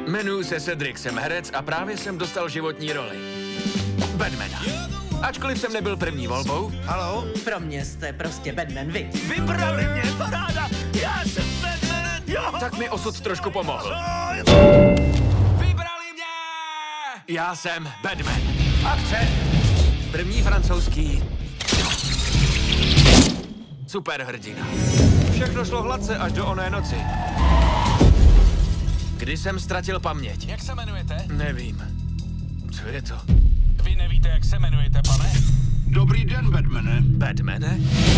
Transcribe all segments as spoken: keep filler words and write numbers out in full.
Jmenuji se Cedric, jsem herec a právě jsem dostal životní roli. Batmana. Ačkoliv jsem nebyl první volbou. Haló? Pro mě jste prostě Batman vy. Vybrali mě, paráda! Já jsem Batman, jo! Tak mi osud trošku pomohl. Vybrali mě! Já jsem Batman. Akce! První francouzský superhrdina. Všechno šlo hladce až do oné noci, kdy jsem ztratil paměť. Jak se jmenujete? Nevím. Co je to? Vy nevíte, jak se jmenujete, pane? Dobrý den, Batmane. Batmane?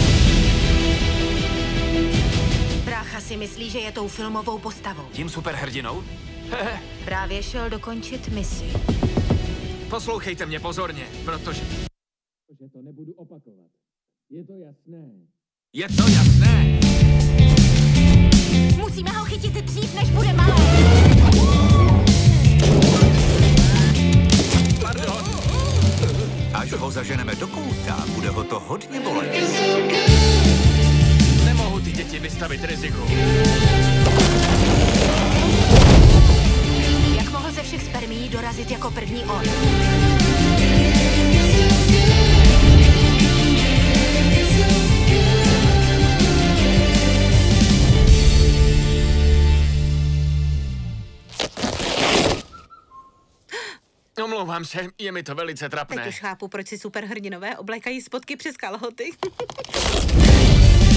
Brácha si myslí, že je tou filmovou postavou. Tím superhrdinou? Právě šel dokončit misi. Poslouchejte mě pozorně, protože... Že to nebudu opakovat. Je to jasné. Je to jasné? Musíme ho chytit dřív, než bude malý. Pardon. Až ho zaženeme do kouta, bude ho to hodně bolet. Nemohu ty děti vystavit riziku. Jak mohl ze všech spermií dorazit jako první on? Omlouvám se, je mi to velice trapné. Teď už chápu, proč si superhrdinové oblékají spodky přes kalhoty.